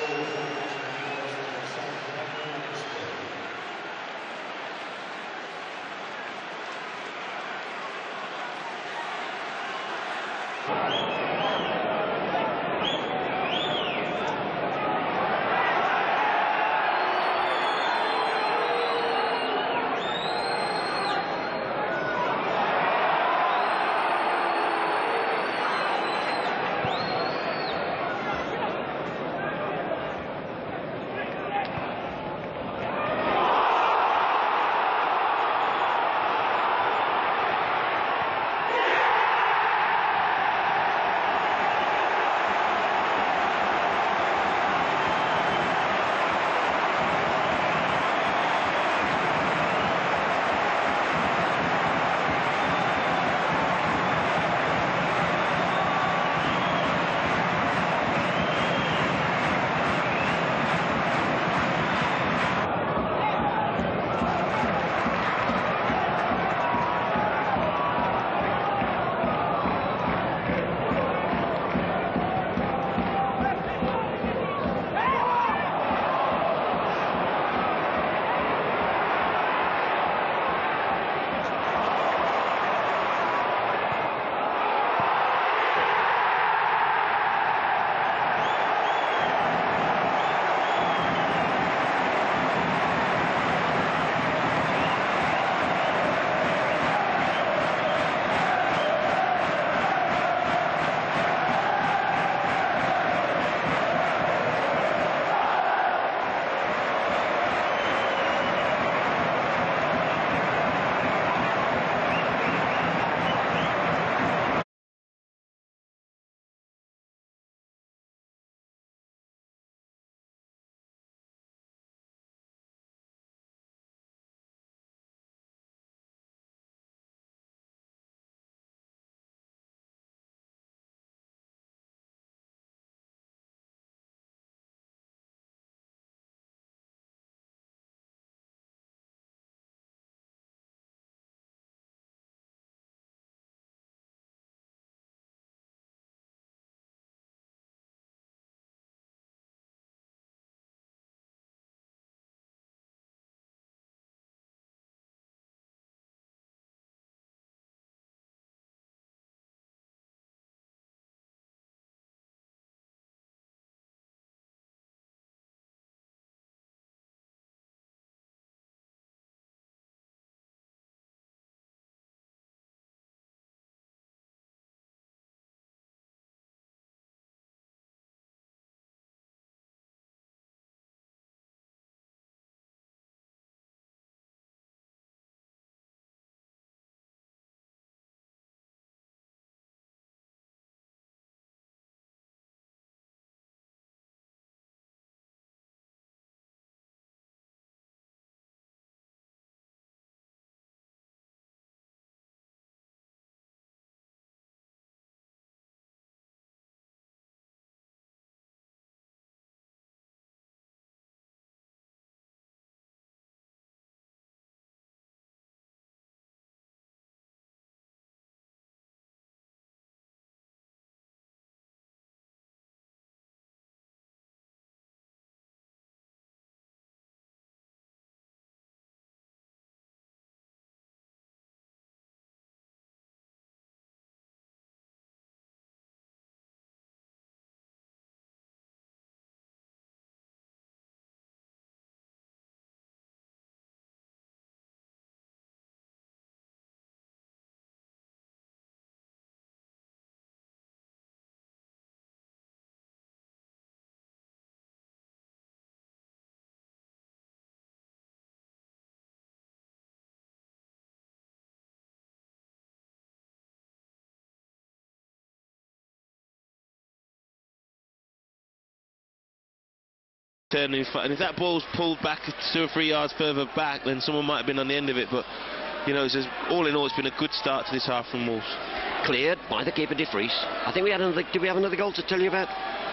And if that ball's pulled back 2 or 3 yards further back, then someone might have been on the end of it. But you know, it's just, all in all, it's been a good start to this half from Wolves. Cleared by the keeper, De Vries. I think we had another. Did we have another goal to tell you about?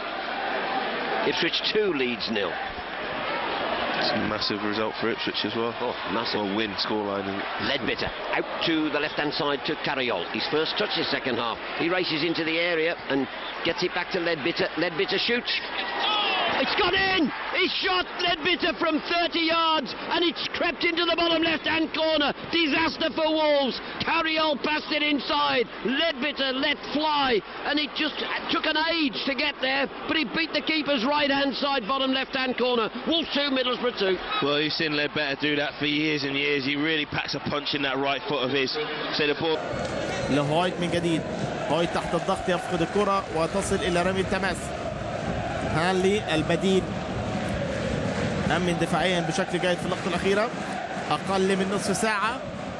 Ipswich 2, Leeds 0. It's a massive result for Ipswich as well. Oh, massive. Well, win scoreline. Leadbitter out to the left-hand side to Carriol. His first touch this second half. He races into the area and gets it back to Leadbitter. Leadbitter shoots. It's gone in! He shot Leadbitter from 30 yards and it's crept into the bottom left-hand corner. Disaster for Wolves. Carriol passed it inside. Leadbitter let fly and it just took an age to get there, but he beat the keeper's right-hand side, bottom left-hand corner. Wolves 2, Middlesbrough 2. Well, you've seen Leadbitter do that for years and years. He really packs a punch in that right foot of his. So the ball... لهوايت من جديد. هوايت تحت الضغط يفقد الكرة وتصل إلى رمي التماس. هانلي البديل أمن دفاعيا بشكل جيد في اللقطة الأخيرة. أقل من نصف ساعة.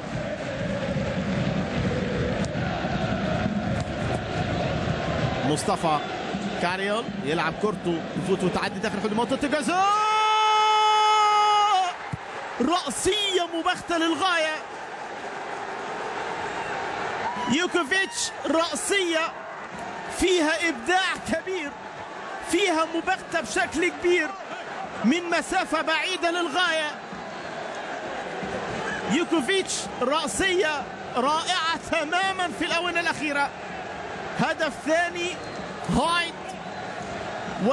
مصطفى كاريول يلعب كورته يفوت وتعدي داخل حدود منطقة الجزاء. رأسية مباغتة للغاية. يوكوفيتش رأسية فيها إبداع كبير، فيها مباغتة بشكل كبير من مسافة بعيدة للغاية. يوكوفيتش رأسية رائعة تماما في الآونة الأخيرة. هدف ثاني هايت